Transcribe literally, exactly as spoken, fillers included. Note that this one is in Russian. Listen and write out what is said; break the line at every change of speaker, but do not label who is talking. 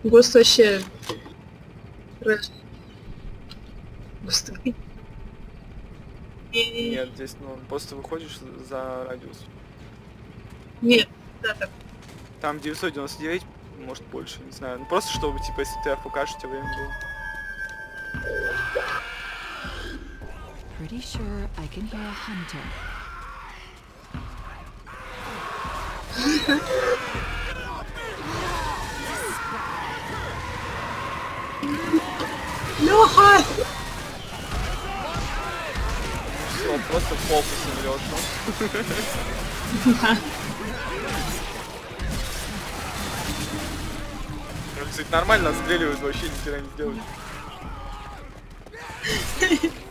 Гост вообще... Рэш. Гост...
Нет, здесь, ну, просто выходишь за радиус.
Нет, да, так.
Там девятьсот девяносто девять, может больше, не знаю. Ну просто чтобы, типа, если ты АФКшь, у тебя время было.
Pretty sure I can hear a hunter.
Лёха!
Все, просто фокусом Лёшу. Кстати, нормально отстреливают, вообще ни хера не сделали.